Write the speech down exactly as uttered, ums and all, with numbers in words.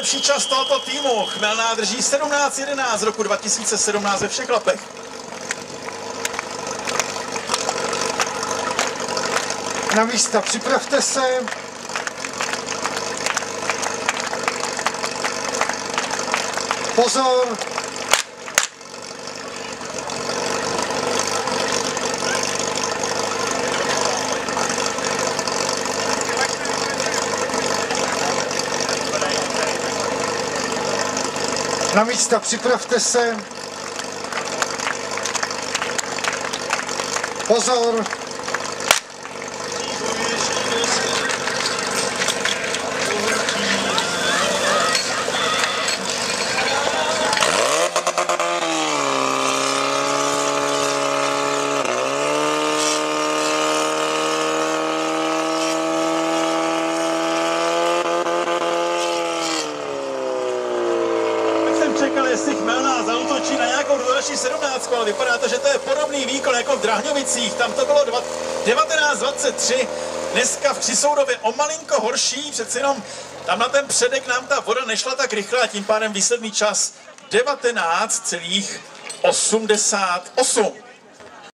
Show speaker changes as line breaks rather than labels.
nejlepší čas tohoto týmu. Chmelná drží sedmnáct jedenáct roku dva tisíce sedmnáct ve všech lapech.
Na místa připravte se. Pozor. Na místa připravte se. Pozor.
Čekal, jestli Chmelná zaútočí na nějakou další sedmnáctku, ale vypadá to, že to je podobný výkon jako v Drahňovicích. Tam to bylo devatenáct dvacet tři, dneska v Křisoudově o malinko horší, přeci jenom tam na ten předek nám ta voda nešla tak rychle a tím pádem výsledný čas devatenáct celá osmdesát osm.